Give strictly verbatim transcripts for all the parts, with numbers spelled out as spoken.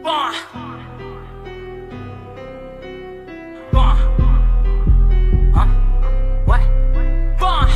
Bond. Bond. Huh? What? Bond.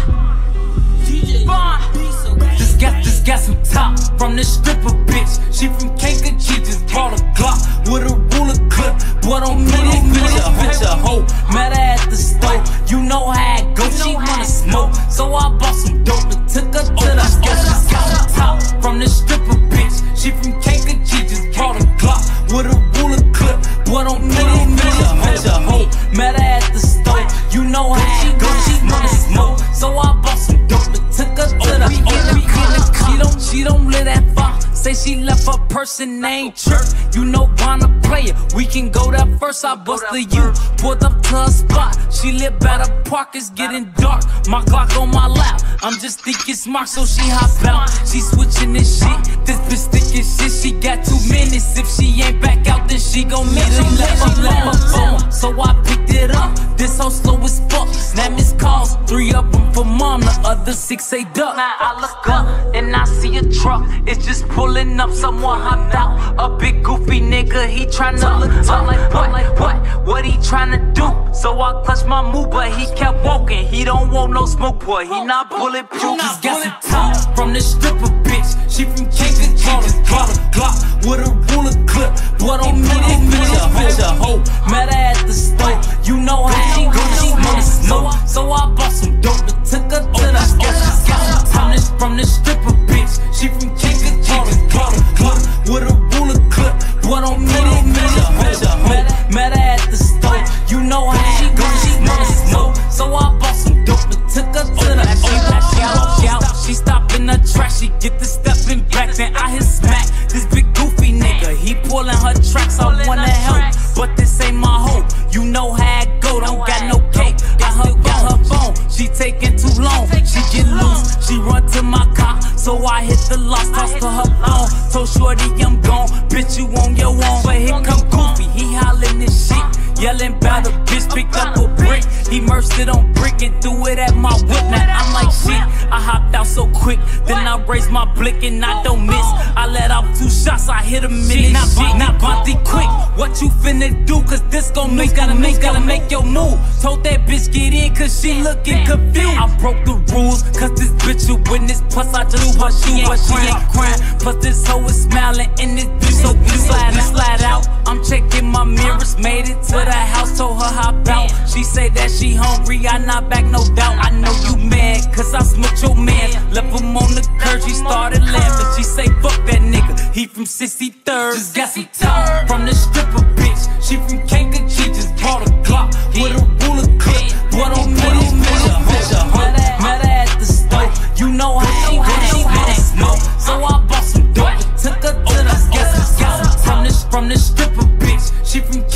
D J Bond. Just got, just got some top from this stripper bitch. She from Kankakee, just bought a Glock with a ruler clip. Boy, don't need it, bitch, a bitch, a hoe. Met her at the store, you know how it go. She wanna smoke, so I bought some dope and took her to the store. Just got some top from this stripper bitch. She from Kankakee, just bought a Glock with a ruler clip. Boy, don't need it, bitch, a bitch, a hoe. Met her at the store, you know how it go. She wanna smoke, so I bought some dope and took her to the store. She don't, she don't live that far. Say she left her person named Church. You know wanna play it. We can go there first. I busted you. Pulled up to a spot. She live by the park. It's getting dark. My Glock on my lap. I'm just thinking smart, so she hop out. She switching this shit. This bitch thinking shit. She got two minutes. If she ain't back out, then she gon' meet him. Left her phone, so I picked it up. This hoe slow as fuck. Now miss calls. Three of them for mom. The other six say duck. Now I look up and I see a truck. It's just pulling up. Someone hopped out. A big goofy nigga. He tryna look tough. Like what? Like what? What he tryna do? So I clutched my move, but he kept walking. He don't want no smoke, boy. He not bulletproof. He's got some top from this stripper bitch. She from Kankakee, just bought a Glock with a ruler clip. Boy, don't need it, bitch, a bitch, a hoe. Met her at the store. You know how she go. She wanna smoke, so I bought some dope and took her to the store. She's got some top from this stripper bitch. She from Kankakee, just bought a Glock with a ruler clip. Boy, don't need it, bitch, a bitch, a hoe. Met her at the store. You know how she go. She wanna smoke, so I bought some dope and took her to the store. She out, she stop in the track. She get the stepping back, then I hit smack. This big goofy nigga, he pulling her tracks. I wanna help, but this ain't my hoe. You know how it go. Don't got no cake. Got her, got her phone. She taking too long. She get loose. She run to my car, so I hit the lock, tossed to her phone. Told shorty I'm gone, bitch you on your own. But here come Goofy, he hollering this shit, yelling about a bitch picked up a brick. He immersed it on brick and threw it at my whip. Now I'm like shit, I hopped out so quick. Then I raised my blick and I don't miss. I let off two shots, I hit a minute. Not shit, not Bonte quick. What you finna do? Cause this gon' make, gotta make, gotta make your move. Told that bitch get in cause she looking confused. I broke the rules cause this bitch a witness. Plus I just but she ain't, but she ain't crying. Plus this hoe is smiling and this bitch so blue. Slide, slide out. I'm checking my mirrors. Made it to the house, told her hop out. She say that she hungry, I not back, no doubt. I know you mad cause I smoked your man. Left him on the curb, she started laughing. She say fuck that nigga, he from sixty-third. Just got some top from the stripper bitch. She from Kankakee, just bought a Glock with a ruler clip. Boy, don't need it, bitch, a bitch, a hoe. Met her at the store, you know how she go. She wanna smoke, so I bought some dope and took her to the store. Got some top from this, from this stripper bitch. She from